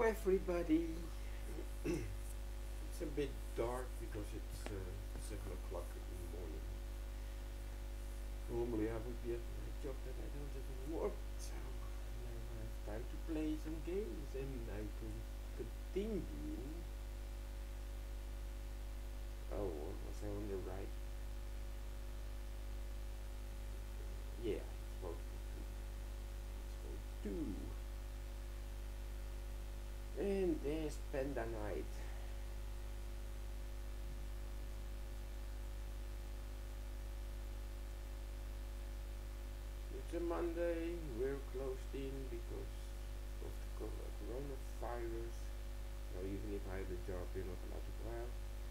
Everybody. It's a bit dark because it's 7 o'clock in the morning. Normally I would be at my job that I don't have anymore, so now I have time to play some games and I can continue. Oh, was I on the right? Yeah, it's supposed to. It's supposed to. And there's Panda Night. It's a Monday, we're closed in because of the coronavirus. So even if I have a job, you're not allowed to go out.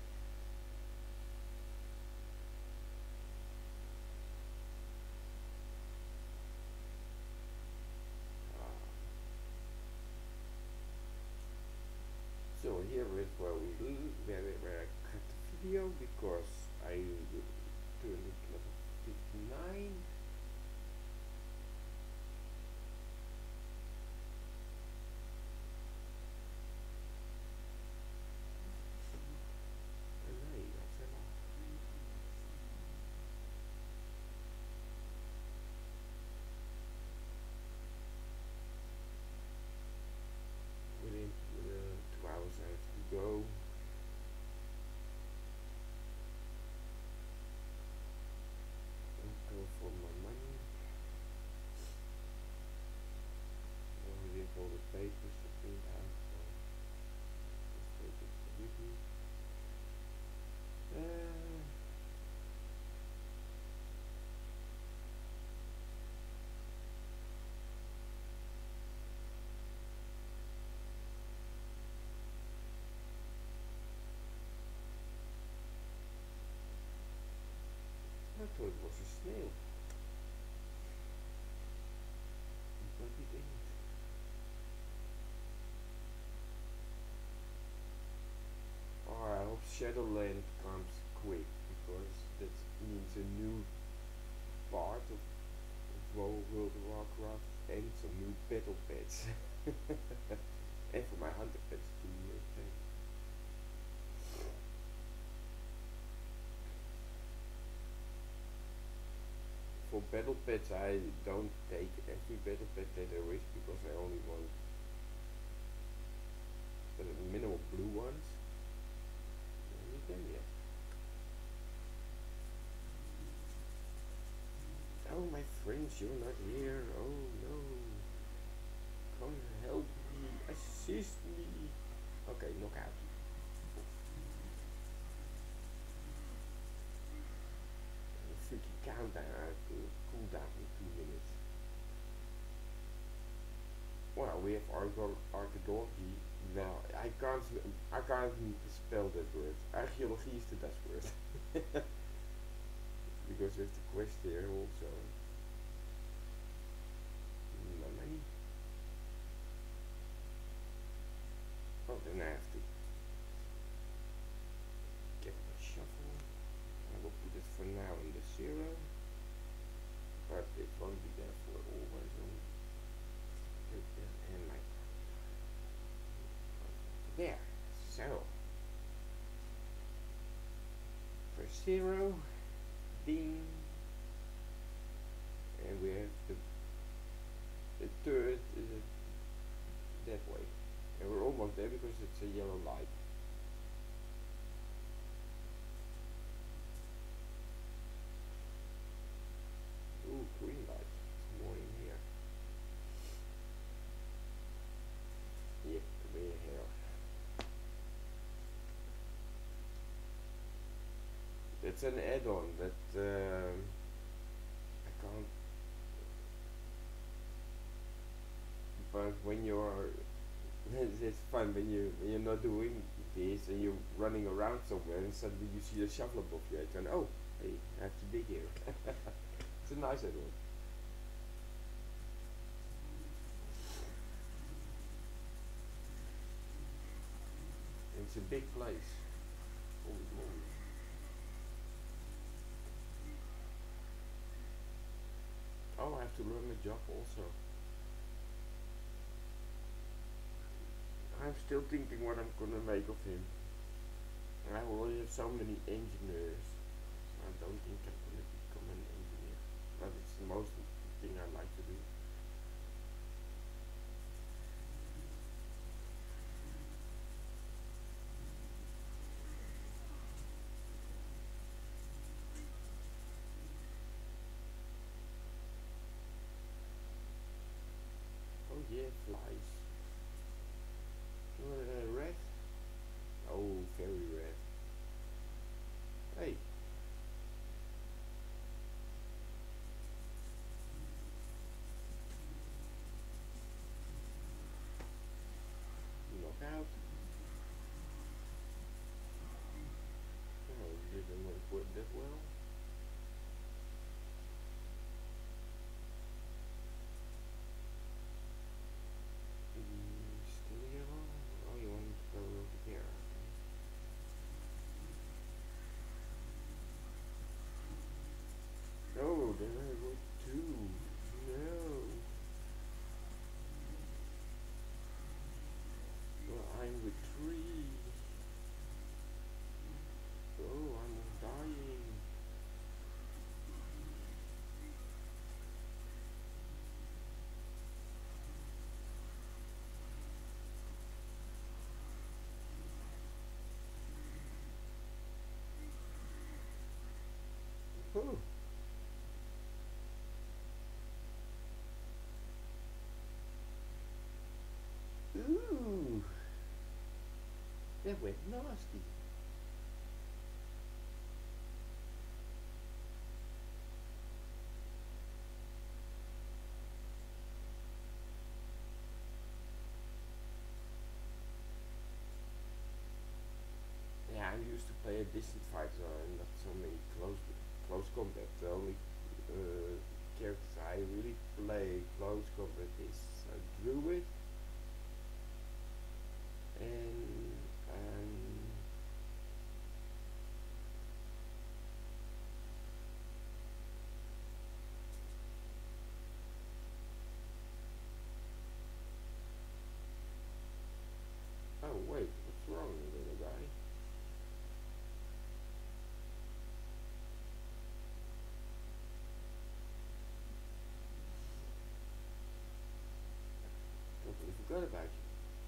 Uh, so here is where I cut the video because I turned it level 59. Nee, dat is helemaal. Within 2 hours I have to go. And go for my money. Already have all the papers to print out. So just take it with me. I thought it was a snail. But it ain't. Oh, I hope Shadowland comes quick because that means a new part of World of Warcraft and some new battle pets. And for my hunter pets too. For battle pets I don't take every battle pet that there is because I only want the minimal blue ones. Only them, yeah. Oh, my friends, you're not here. Oh no. Come help me. Assist me. Okay, knock out. Freaking countdown to cool down in 2 minutes. Well, we have archaeology. Well, I can't spell that word. Archaeology is the Dutch word. Because we have the quest here also. Money. Oh, then I have to get my shuffle. I will put it for now in the 0. But it won't be there for always. And my there. So for 0, ding, and we have the third that way, and we're almost there because it's a yellow light. Ooh, green light. It's morning here. Yep, we're here. It's an add-on that I can't. But when you're, it's fun when you're not doing this and you're running around somewhere and suddenly you see a shovel above your head and oh, hey, I have to dig here. It's a nice add-on. It's a big place. Holy moly. Oh, I have to learn the job also. I'm I'm still thinking what I'm gonna make of him. I already have so many engineers. I don't think I'm gonna become an engineer. But it's the most thing I like to do. Oh yeah, flies. Red? Oh, very red. Hey, knockout. Oh, didn't work that well. Still yellow? Oh, you want to go over here. Okay. No, then I got two. No. Well, I'm with three. Oh, I'm dying. Oh. Ooh. That went nasty. Yeah, I'm used to play a distant fighter and not so many close combat. The only characters I really play close combat is Druid and oh wait, what's wrong, little guy? Totally forgot about you.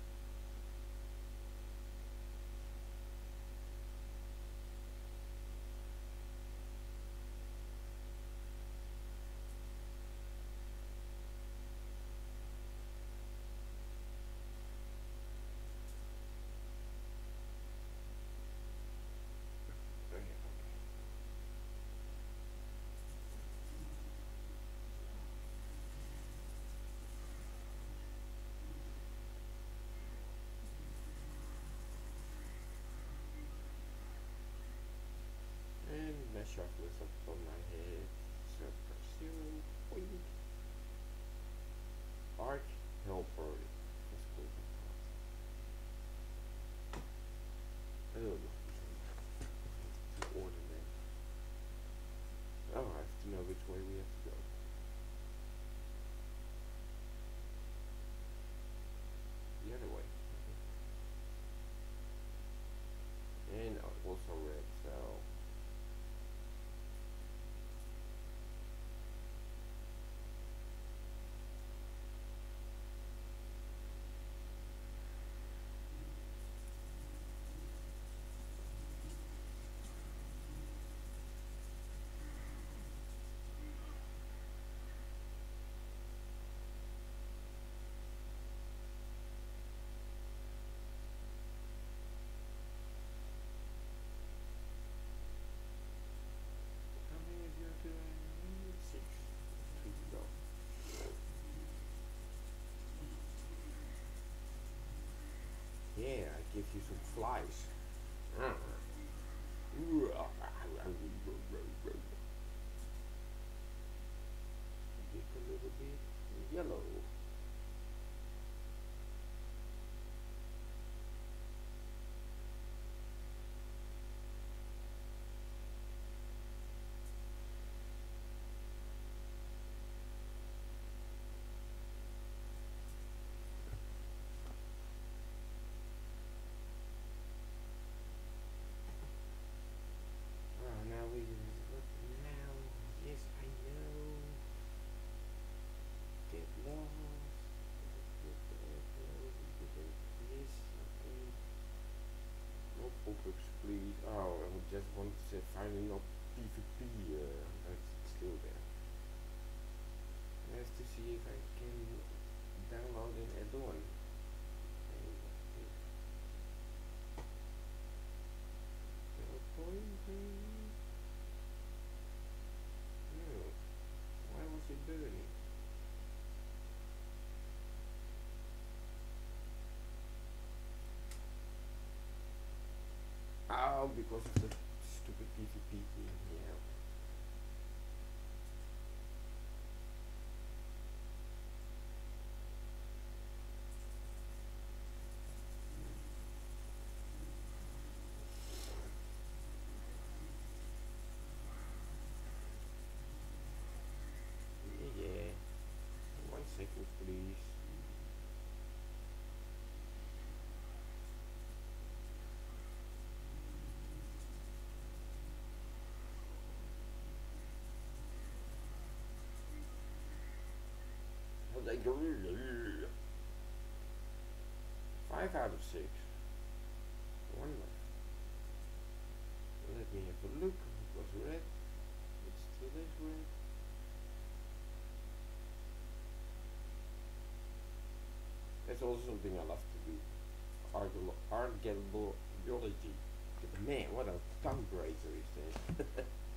Oh, yeah, okay. And my sharpness up on my head. So press 0. Point. Arc helper. That's cool. Oh, to order that. Oh, I have to know which way we have to go. The other way. Okay. And also red, so how many of you are doing? 6. 2 to go. Yeah, I give you some flies. Pick a little bit yellow. Oh, because of the stupid PvP thing, yeah. Yeah, yeah. 1 second, please. Like 5 out of 6. One left. Let me have a look. It was red. It still is red. That's also something I love to do. Archaeology. Man, what a tongue bracer is this.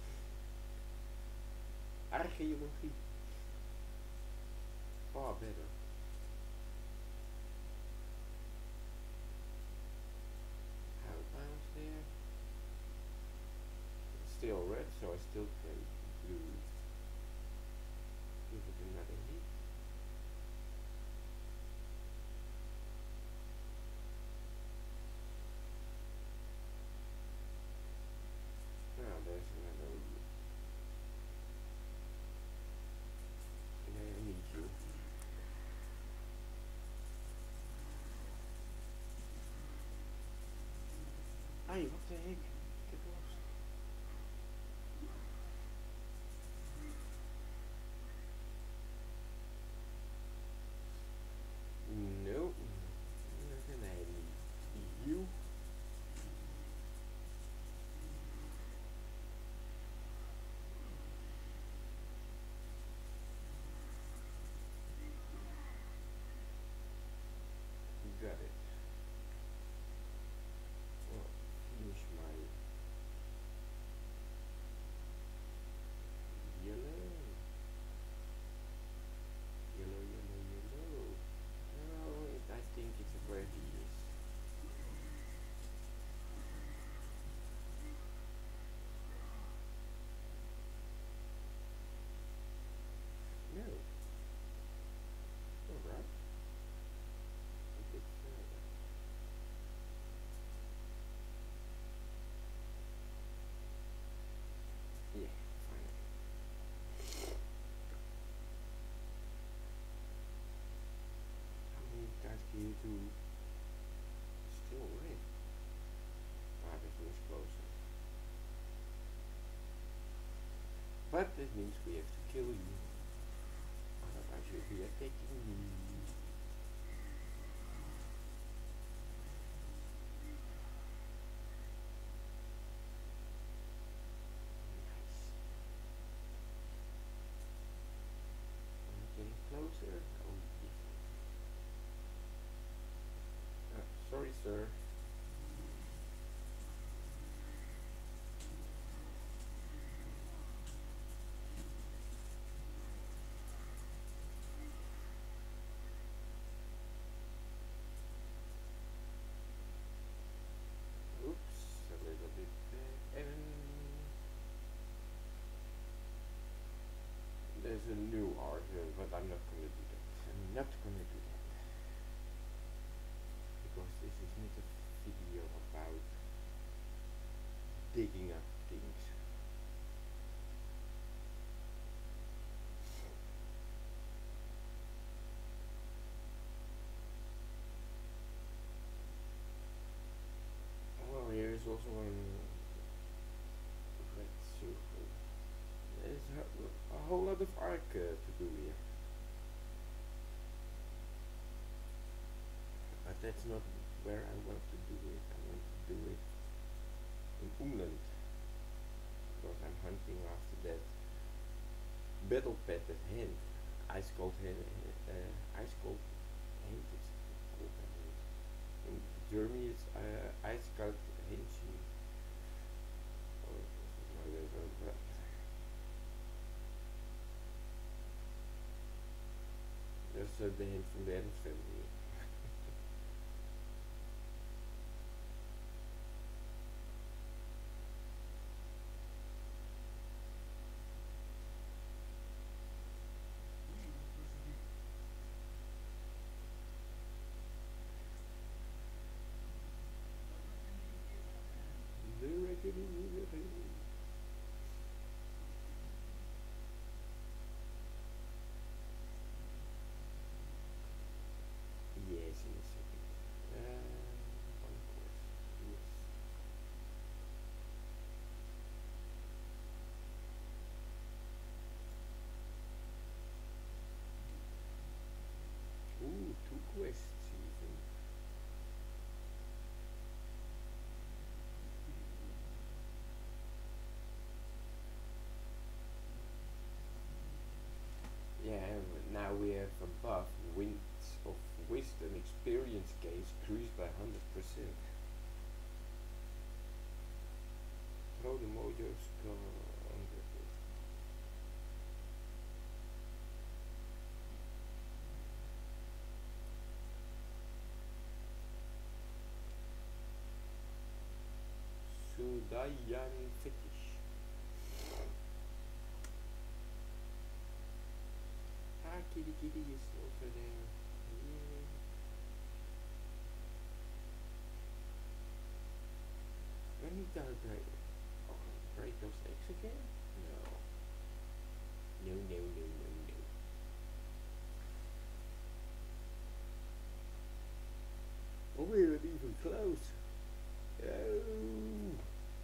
Archaeology. Far better. Outbounds there. It's still red, so I still can do give it another hit. Now there's another. I need you. Hey, what the heck? Get lost. Nope. Then I need you. Got it. Well, finish my yellow. Yellow, yellow, yellow. Oh, I think it's where he is. No. Alright. A bit further. Yeah, finally. How many times can you do? Still red. Ah, this one's closer. But that means we have to kill you. Otherwise you'll be attacking me. Nice. I'm getting closer. Oh, yes. Sorry, sir. Oops, a little bit there. And there's a new art, but I'm not gonna do that. I'm not gonna do that. Because this is not a video about digging up things. Oh, here is also one red circle. There's a whole lot of arc to do here. But that's not where I want to do it. I want to do it in England. Because I'm hunting after that battle padded hen. Ice cold hen. Ice cold hen. It's called that. In Germany it's ice cold henshi. Or whatever. That's the hen from the Adams family. Okay, it's increased by 100%. Throw the mojo skull on the Sudayan fetish. Ah, kitty kitty is also there. Yeah. When you gotta break those eggs again? No. No, no, no, no, no. Oh, we're not even close. Oh.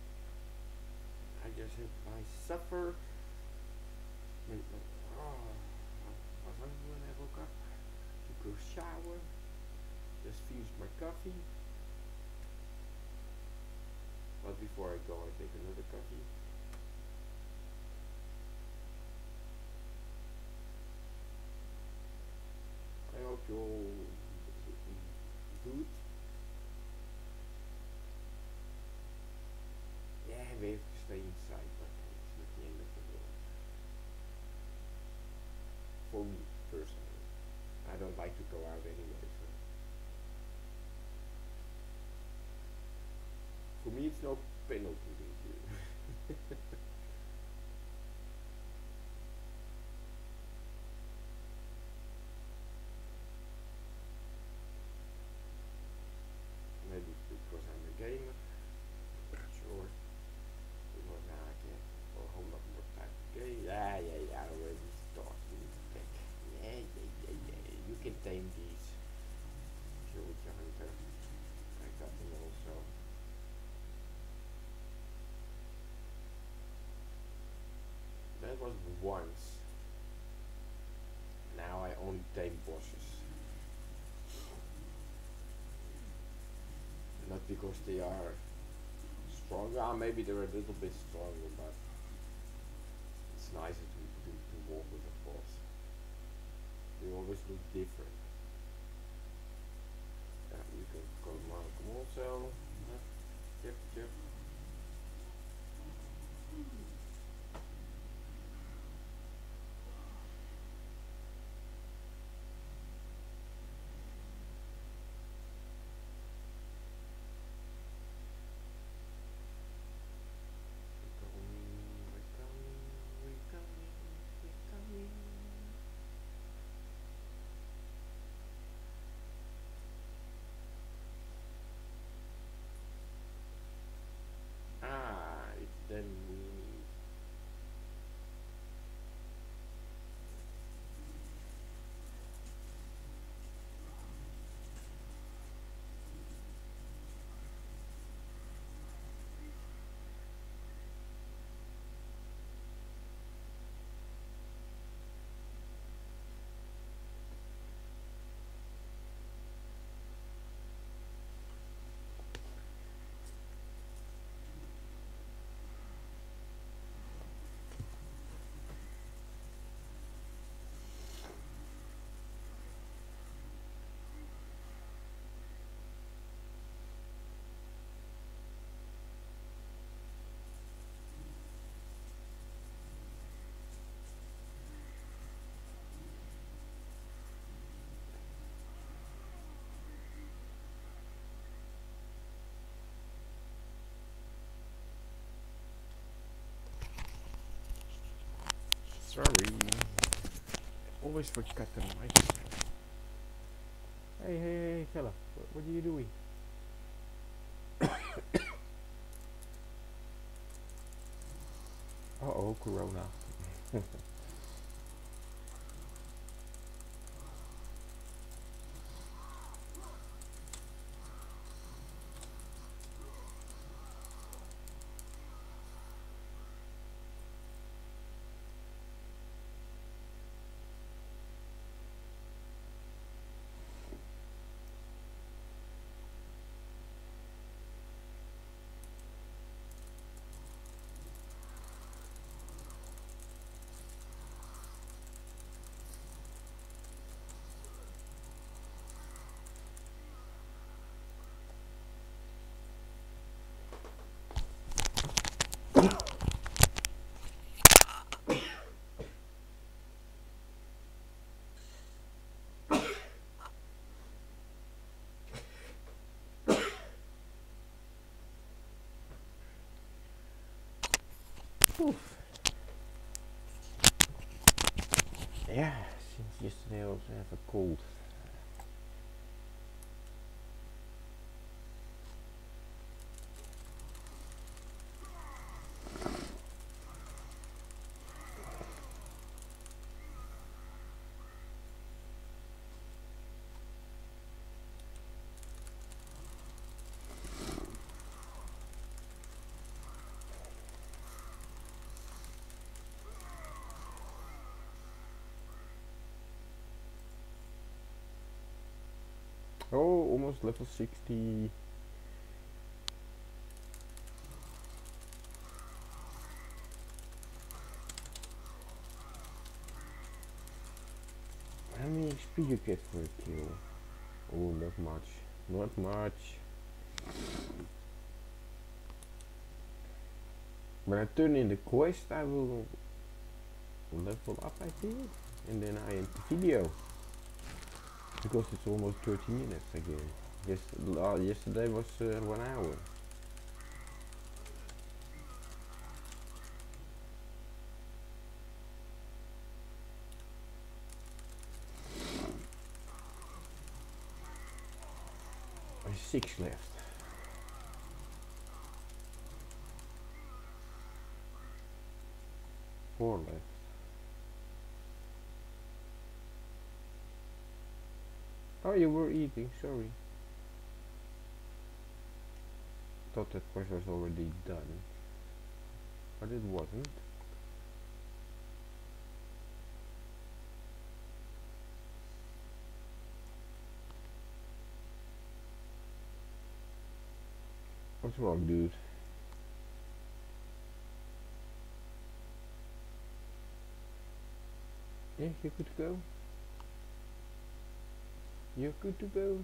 I just had my supper. Oh, I was hungry when I woke up. Took a shower. Just finished my coffee. But before I go, I take another coffee. I hope you're all good. Yeah, we have to stay inside, but it's not the end of the world. For me, personally. I don't like to go out anyway, so. For me, it's no penalty this year. Maybe it's because I'm a gamer. Not sure. Because now I get a whole lot more time to game. Yeah, yeah, yeah, I already started with the tech. Yeah, yeah, yeah, yeah. You can tame these. Sure, with your hunter. I got them also. That was once. Now I only tame bosses. Not because they are stronger. Maybe they're a little bit stronger, but it's nicer to walk with a boss. They always look different. Yeah, we can go mark them also. Yep, yep. We're coming, we're coming, we're coming, we're coming. Ah, it's then we need. Sorry. Always forget the mic. Hey, hey, hey, fella. What are you doing? Uh oh, Corona. Oof. Yeah, since yesterday I also have a cold. Oh, almost level 60. How many XP you get for a kill? Oh, not much. Not much. When I turn in the quest, I will level up, I think. And then I end the video. Because it's almost 30 minutes again. Yes, yesterday was 1 hour. There's 6 left. 4 left. Oh, you were eating, sorry. Thought that quest was already done. But it wasn't. What's wrong, dude? Yeah, you're good to go. You're good to go.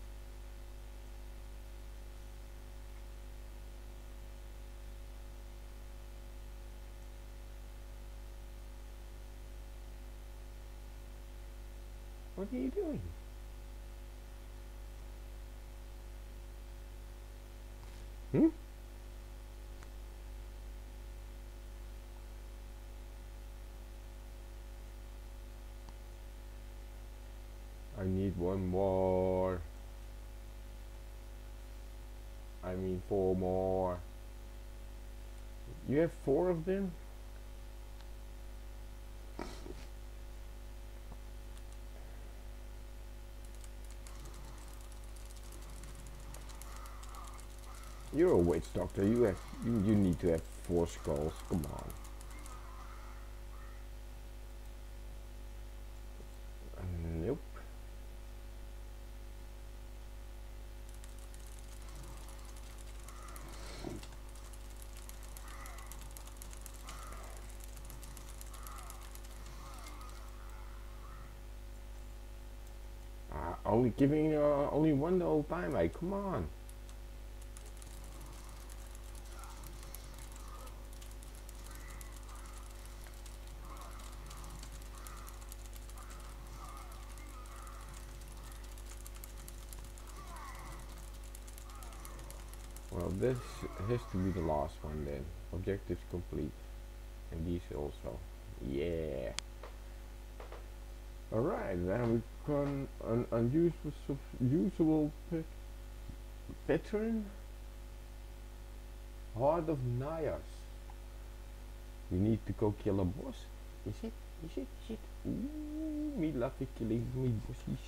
What are you doing? Hmm? I need 1 more. I mean 4 more. You have 4 of them? You're a witch doctor. You need to have 4 skulls. Come on. Nope. Only giving only 1 the whole time. Hey, come on. Well, this has to be the last one then. Objectives complete. And these also. Yeah. Alright, then we can an unusual pattern. Heart of Nayas. We need to go kill a boss. Is it? Is it? Is it? Ooh, me love killing me bosses.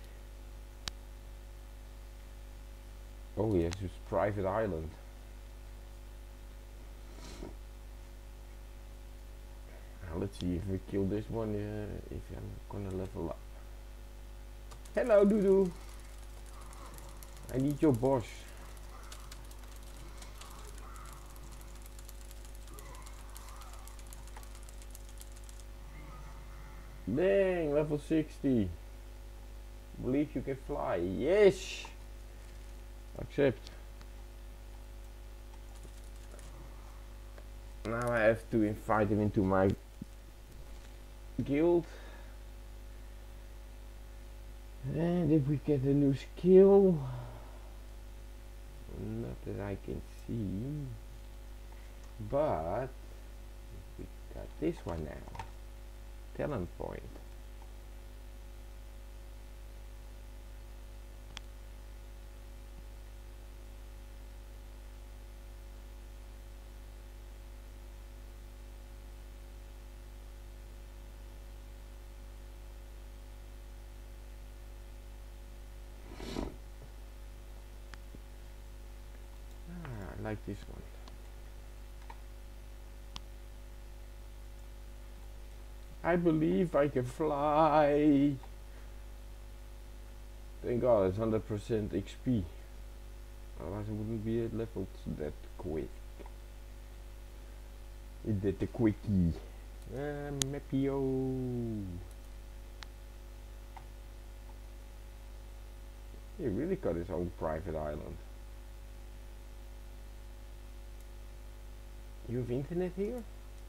Oh yes, it's private island. Now let's see if we kill this one, if I'm gonna level up. Hello Doodoo. I need your boss. Dang, level 60. Believe you can fly. Yes! Accept. Now I have to invite him into my guild. And if we get a new skill, not that I can see, but Got this one now. Talent point. I like this one. I believe I can fly. Thank God it's 100% XP. Otherwise I wouldn't be leveled that quick. It did the quickie. Mapio. He really got his own private island. You have internet here?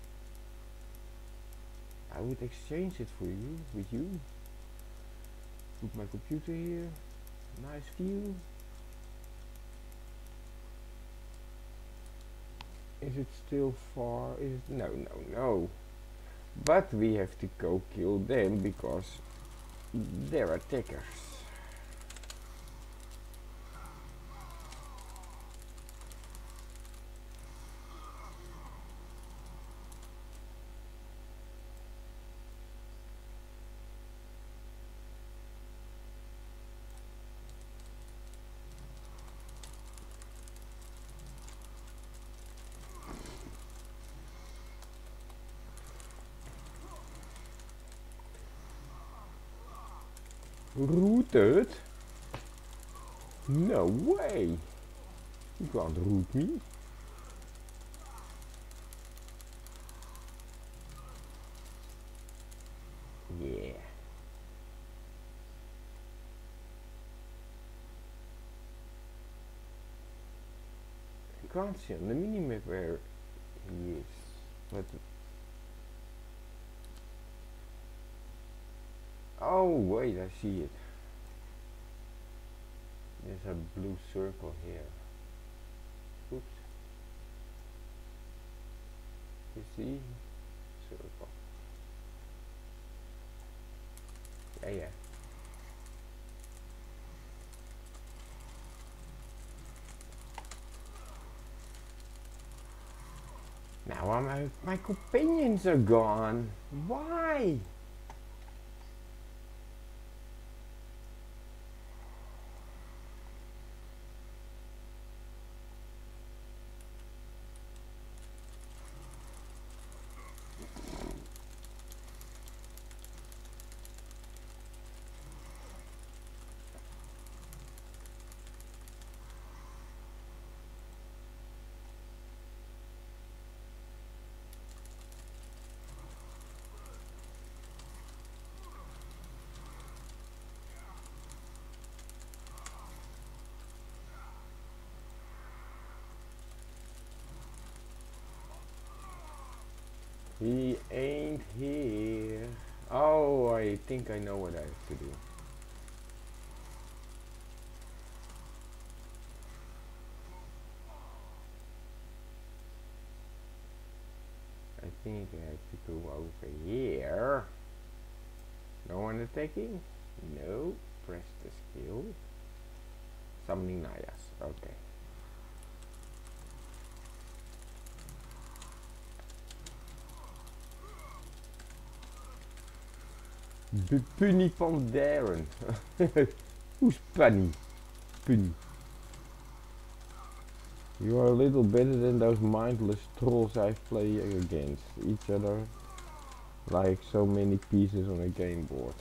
I would exchange it for you, with you. Put my computer here. Nice view. Is it still far? Is it? No, no, no. But we have to go kill them because they're attackers. Rooted? No way! You can't root me. Yeah. You can't see on the minimap where he is. But oh wait, I see it. There's a blue circle here. Oops. You see? Circle. Yeah. Now my companions are gone. Why? He ain't here. Oh, I think I know what I have to do. I think I have to go over here. No one attacking? No. Press the skill. Summoning Nayas. Okay. Punny Pandaren. Who's Punny? Punny. You are a little better than those mindless trolls I've played against each other like so many pieces on a game board.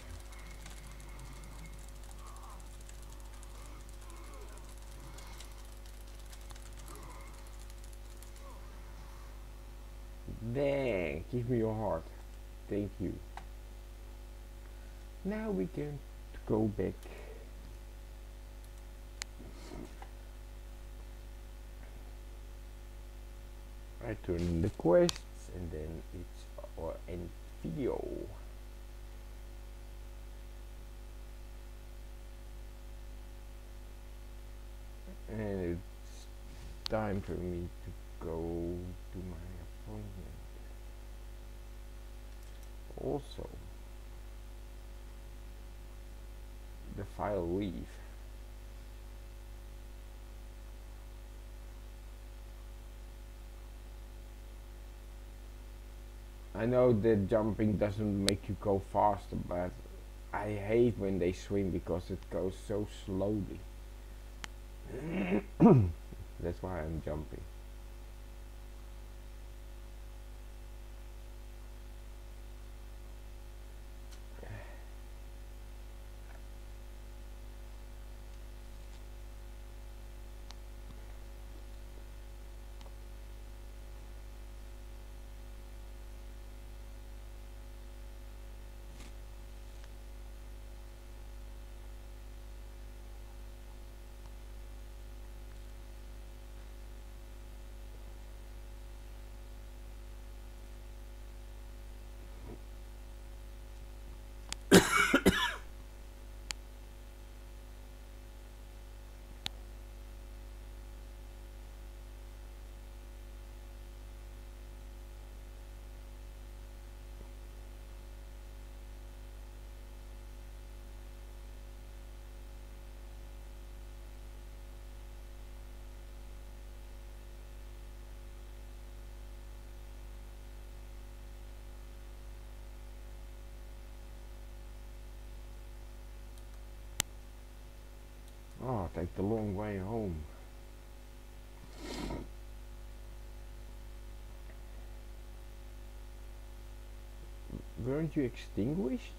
Dang, give me your heart. Thank you. Now we can go back. I turn in the quests and then it's our end video. And it's time for me to go to my appointment. also the file leaf. I know that jumping doesn't make you go faster, but I hate when they swim because it goes so slowly. That's why I'm jumping. Oh, take the long way home. Weren't you extinguished?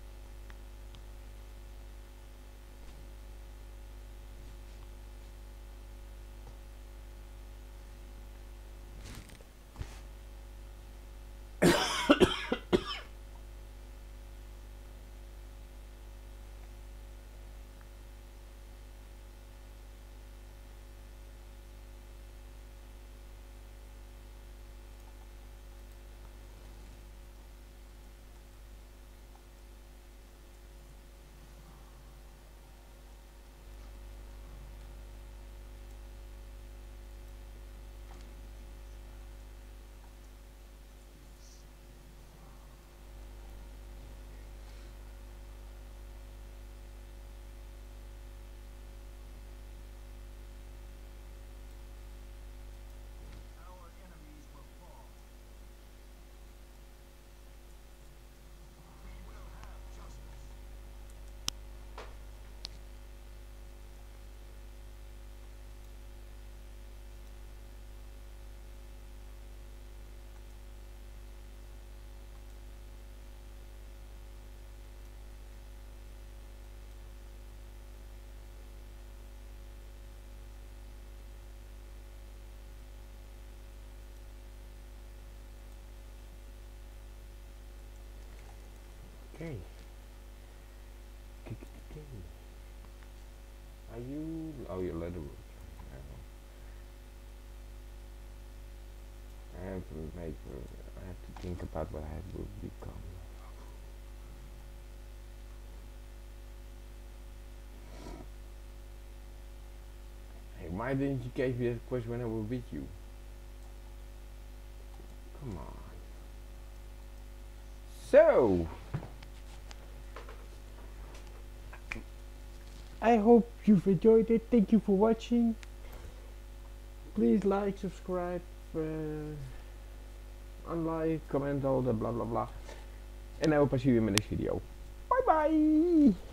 Okay. Are you? Oh, you're leatherwood. I have to make. I have to think about what I will become. Hey, why didn't you give me that question when I was with you? Come on. So, I hope you've enjoyed it. Thank you for watching. Please like, subscribe, unlike, comment, all the blah blah blah. And I hope I see you in my next video. Bye bye!